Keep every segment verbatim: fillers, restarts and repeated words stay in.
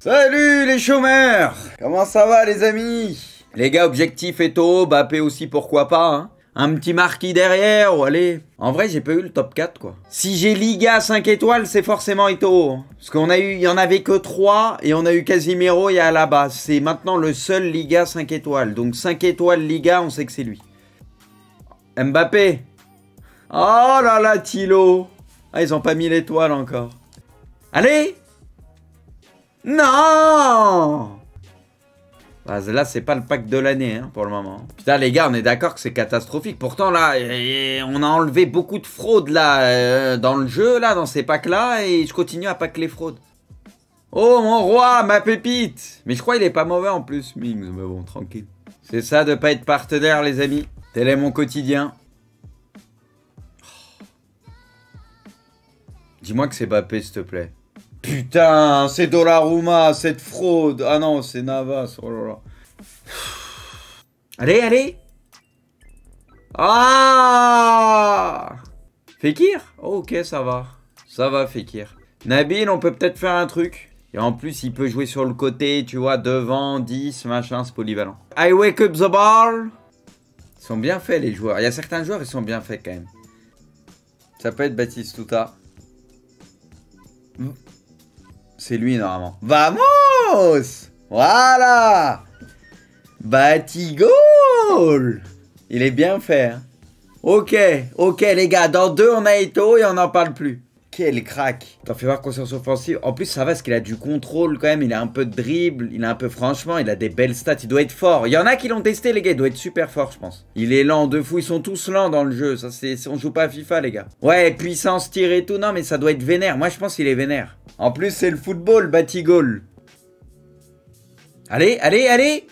Salut les chômeurs! Comment ça va les amis? Les gars, objectif Eto'o, Mbappé aussi pourquoi pas, hein? Un petit marquis derrière, ou allez. En vrai, j'ai pas eu le top quatre, quoi. Si j'ai Liga cinq étoiles, c'est forcément Eto'o. Hein. Parce qu'on a eu, il y en avait que trois, et on a eu Casemiro et Alaba. C'est maintenant le seul Liga cinq étoiles. Donc cinq étoiles Liga, on sait que c'est lui. Mbappé. Oh là là, Thilo. Ah, ils ont pas mis l'étoile encore. Allez. Non. Bah, là, c'est pas le pack de l'année, hein, pour le moment. Putain, les gars, on est d'accord que c'est catastrophique. Pourtant, là, on a enlevé beaucoup de fraudes, là, euh, dans le jeu, là, dans ces packs-là, et je continue à pack les fraudes. Oh, mon roi, ma pépite. Mais je crois qu'il est pas mauvais, en plus, Mings, mais bon, tranquille. C'est ça, de pas être partenaire, les amis. Tel est mon quotidien. Dis-moi que c'est Mbappé, s'il te plaît. Putain, c'est Donnarumma, cette fraude. Ah non, c'est Navas. Oh là là. Allez, allez. Ah, Fekir. Oh, ok, ça va. Ça va, Fekir. Nabil, on peut peut-être faire un truc. Et en plus, il peut jouer sur le côté, tu vois, devant, dix, machin, c'est polyvalent. I wake up the ball. Ils sont bien faits, les joueurs. Il y a certains joueurs, ils sont bien faits, quand même. Ça peut être Batistuta. C'est lui, normalement. Vamos! Voilà! Batigol! Il est bien fait. Hein. Ok, ok, les gars. Dans deux, on a Eto'o et on n'en parle plus. Quel crack! T'en fais voir conscience offensive. En plus, ça va parce qu'il a du contrôle quand même. Il a un peu de dribble. Il a un peu, franchement, il a des belles stats. Il doit être fort. Il y en a qui l'ont testé, les gars. Il doit être super fort, je pense. Il est lent de fou. Ils sont tous lents dans le jeu. Ça, c'est, on joue pas à FIFA, les gars. Ouais, puissance, tir et tout. Non, mais ça doit être vénère. Moi, je pense qu'il est vénère. En plus, c'est le football, Batigol. Allez, allez, allez!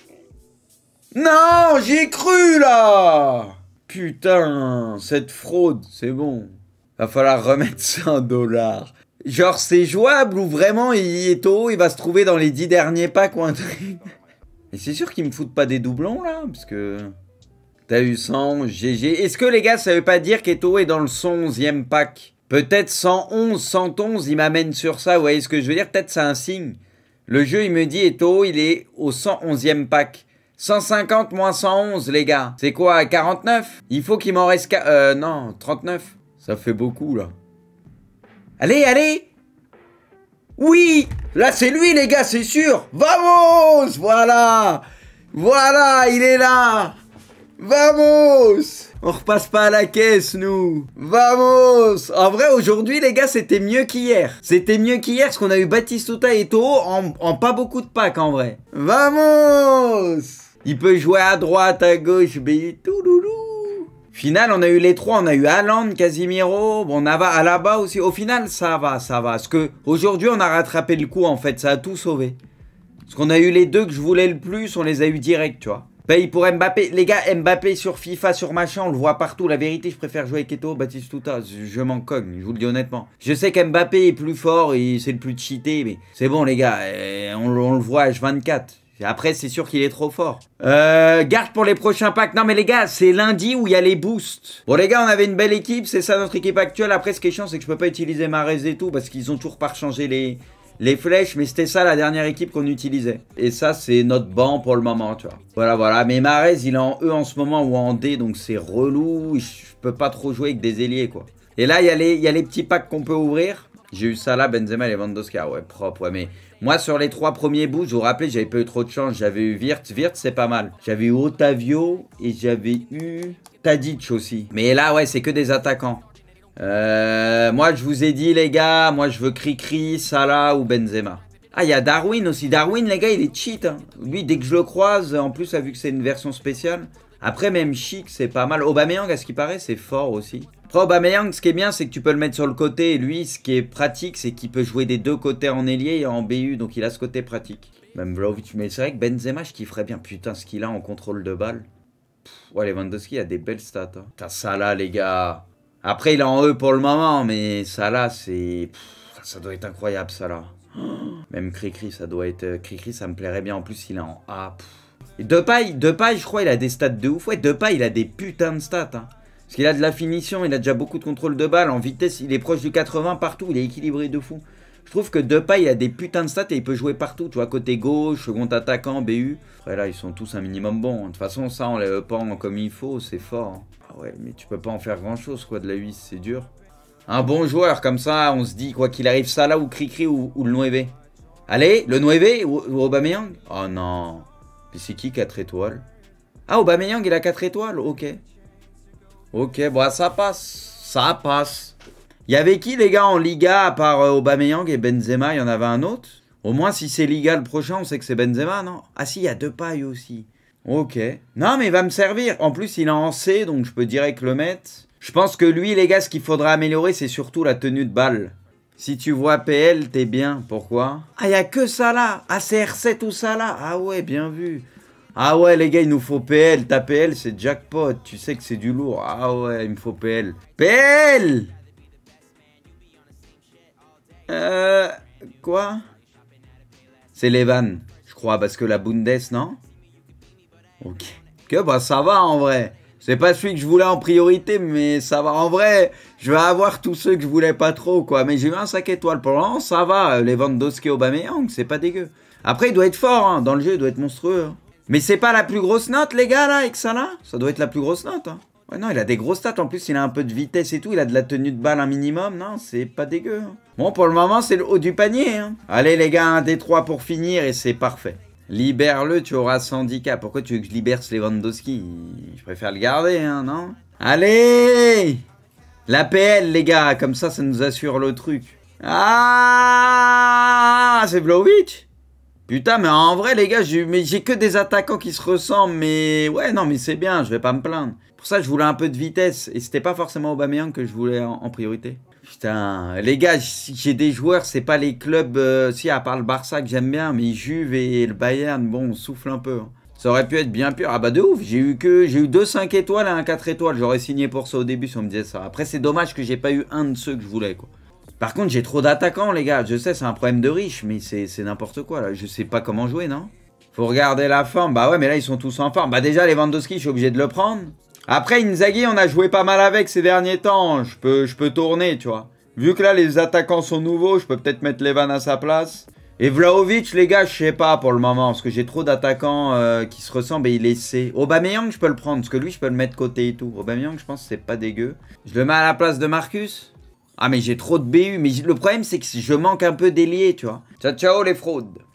Non, j'y ai cru, là! Putain, cette fraude, c'est bon. Va falloir remettre cent dollars. Genre, c'est jouable ou vraiment, il est tôt, il va se trouver dans les dix derniers packs ou un truc. Et c'est sûr qu'ils me foutent pas des doublons, là, parce que... T'as eu cent, G G. Est-ce que, les gars, ça veut pas dire qu'Eto'o est dans le cent onzième pack? Peut-être cent onze, cent onze, il m'amène sur ça, vous voyez ce que je veux dire? Peut-être c'est un signe. Le jeu, il me dit, Eto'o, il est au cent onzième pack. cent cinquante moins cent onze, les gars. C'est quoi, quarante-neuf? Il faut qu'il m'en reste... Euh, non, trente-neuf. Ça fait beaucoup, là. Allez, allez! Oui! Là, c'est lui, les gars, c'est sûr! Vamos! Voilà! Voilà, il est là! Vamos! On repasse pas à la caisse, nous. Vamos! En vrai, aujourd'hui, les gars, c'était mieux qu'hier. C'était mieux qu'hier, parce qu'on a eu Batistuta et Eto'o en, en pas beaucoup de packs, en vrai. Vamos! Il peut jouer à droite, à gauche, mais tout loulou. Final, on a eu les trois. On a eu Haaland, Casemiro, bon, on a Alaba aussi. Au final, ça va, ça va. Parce que aujourd'hui, on a rattrapé le coup, en fait. Ça a tout sauvé. Parce qu'on a eu les deux que je voulais le plus, on les a eu direct, tu vois. Paye pour Mbappé. Les gars, Mbappé sur FIFA, sur machin, on le voit partout. La vérité, je préfère jouer avec Eto'o, Batistuta. Je, je m'en cogne, je vous le dis honnêtement. Je sais qu'Mbappé est plus fort et c'est le plus cheaté, mais c'est bon, les gars. On, on le voit à H vingt-quatre. Après, c'est sûr qu'il est trop fort. Euh, garde pour les prochains packs. Non, mais les gars, c'est lundi où il y a les boosts. Bon, les gars, on avait une belle équipe. C'est ça notre équipe actuelle. Après, ce qui est chiant, c'est que je peux pas utiliser Mahrez et tout parce qu'ils ont toujours pas rechangé les... les flèches, mais c'était ça la dernière équipe qu'on utilisait. Et ça, c'est notre banc pour le moment, tu vois. Voilà, voilà. Mais Mahrez, il est en E en ce moment ou en D, donc c'est relou. Je peux pas trop jouer avec des ailiers, quoi. Et là, il y a les, il y a les petits packs qu'on peut ouvrir. J'ai eu ça là, Benzema et Lewandowski. Ah ouais, propre, ouais. Mais moi, sur les trois premiers bouts, je vous rappelez, j'avais pas eu trop de chance. J'avais eu Wirtz. Wirtz, c'est pas mal. J'avais eu Otavio et j'avais eu Tadic aussi. Mais là, ouais, c'est que des attaquants. Euh, moi je vous ai dit les gars, moi je veux Cricri, Salah ou Benzema. Ah il y a Darwin aussi, Darwin les gars il est cheat hein. Lui dès que je le croise, en plus vu que c'est une version spéciale. Après même Chic c'est pas mal, Aubameyang à ce qui paraît c'est fort aussi. Après Aubameyang ce qui est bien c'est que tu peux le mettre sur le côté. Et lui ce qui est pratique c'est qu'il peut jouer des deux côtés en ailier et en B U. Donc il a ce côté pratique. Même Vlahovic, mais c'est vrai que Benzema je kifferais bien. Putain ce qu'il a en contrôle de balle. Pff, ouais Lewandowski a des belles stats hein. T'as Salah les gars. Après, il est en E pour le moment, mais ça là, c'est... Ça doit être incroyable, ça là. Même Cricri, ça doit être... Cricri, ça me plairait bien. En plus, il est en A. Et Depay, Depay, je crois, il a des stats de ouf. Ouais, Depay, il a des putains de stats. Hein. Parce qu'il a de la finition, il a déjà beaucoup de contrôle de balle. En vitesse, il est proche du quatre-vingts partout. Il est équilibré de fou. Je trouve que Depay, il a des putains de stats et il peut jouer partout. Tu vois, côté gauche, second attaquant, B U. Après là, ils sont tous un minimum bons. De toute façon, ça, on les pas comme il faut, c'est fort. Ah ouais, mais tu peux pas en faire grand-chose, quoi, de la huit, c'est dur. Un bon joueur, comme ça, on se dit, quoi qu'il arrive, ça là, ou Cricri, ou, ou le Nueve. Allez, le Nueve ou, ou Aubameyang. Oh non. Puis c'est qui quatre étoiles? Ah, Aubameyang, il a quatre étoiles, ok. Ok, bon, ça passe. Ça passe. Il y avait qui, les gars, en Liga, à part euh, Aubameyang et Benzema? Il y en avait un autre? Au moins, si c'est Liga le prochain, on sait que c'est Benzema, non? Ah si, il y a Depay aussi. Ok. Non, mais il va me servir. En plus, il est en C, donc je peux direct le mettre. Je pense que lui, les gars, ce qu'il faudra améliorer, c'est surtout la tenue de balle. Si tu vois P L, t'es bien. Pourquoi? Ah, il n'y a que ça là. Ah, c'est R sept ou ça là. Ah ouais, bien vu. Ah ouais, les gars, il nous faut P L. Ta P L, c'est jackpot. Tu sais que c'est du lourd. Ah ouais, il me faut P L. P L! Euh... Quoi? C'est Levan, je crois, parce que la Bundes, non? Ok. Que bah ça va en vrai. C'est pas celui que je voulais en priorité, mais ça va. En vrai, je vais avoir tous ceux que je voulais pas trop, quoi. Mais j'ai eu un cinq étoiles. Pour le moment, ça va. Lewandowski, Aubameyang, c'est pas dégueu. Après, il doit être fort, hein. Dans le jeu, il doit être monstrueux. Hein. Mais c'est pas la plus grosse note, les gars, là, avec ça, là? Ça doit être la plus grosse note, hein. Ouais, non, il a des grosses stats. En plus, il a un peu de vitesse et tout. Il a de la tenue de balle un minimum. Non, c'est pas dégueu. Hein. Bon, pour le moment, c'est le haut du panier. Hein. Allez, les gars, un des trois pour finir et c'est parfait. Libère-le, tu auras ce handicap. Pourquoi tu veux que je libère ce Lewandowski? Je préfère le garder, hein, non? Allez! La P L, les gars. Comme ça, ça nous assure le truc. Ah! C'est Vlahovic? Putain, mais en vrai, les gars, j'ai que des attaquants qui se ressemblent. Mais ouais, non, mais c'est bien, je vais pas me plaindre. Pour ça, je voulais un peu de vitesse. Et c'était pas forcément Aubameyang que je voulais en, en priorité. Putain, les gars, j'ai des joueurs, c'est pas les clubs, euh, si, à part le Barça que j'aime bien, mais Juve et le Bayern, bon, on souffle un peu. Hein. Ça aurait pu être bien pire. Ah bah de ouf, j'ai eu que j'ai eu deux cinq étoiles et un quatre étoiles. J'aurais signé pour ça au début si on me disait ça. Après, c'est dommage que j'ai pas eu un de ceux que je voulais, quoi. Par contre, j'ai trop d'attaquants, les gars. Je sais, c'est un problème de riche, mais c'est n'importe quoi, là. Je sais pas comment jouer, non? Faut regarder la forme. Bah ouais, mais là, ils sont tous en forme. Bah déjà, Lewandowski, je suis obligé de le prendre. Après, Inzaghi, on a joué pas mal avec ces derniers temps. Je peux, je peux tourner, tu vois. Vu que là, les attaquants sont nouveaux, je peux peut-être mettre Levan à sa place. Et Vlahovic, les gars, je sais pas pour le moment. Parce que j'ai trop d'attaquants euh, qui se ressemblent et il est C. Aubameyang, je peux le prendre. Parce que lui, je peux le mettre côté et tout. Aubameyang, je pense que c'est pas dégueu. Je le mets à la place de Marcus. Ah, mais j'ai trop de B U. Mais le problème, c'est que je manque un peu d'ailier, tu vois. Ciao, ciao, les fraudes.